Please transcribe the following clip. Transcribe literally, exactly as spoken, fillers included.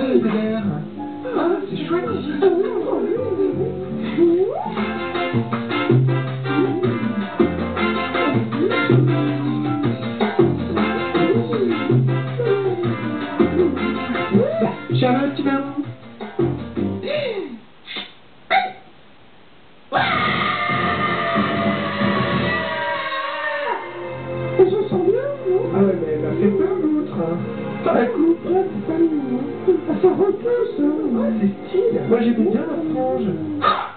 Belvédère. Ah, c'est chouette ici. Charlotte, tu vas où? On s'en sent bien, non? Ah ouais, mais elle m'a fait peur, l'autre. Bah écoute, là, c'est pas mignon. Ça repousse, hein. Ah, c'est stylé. Moi, j'aime bien la frange.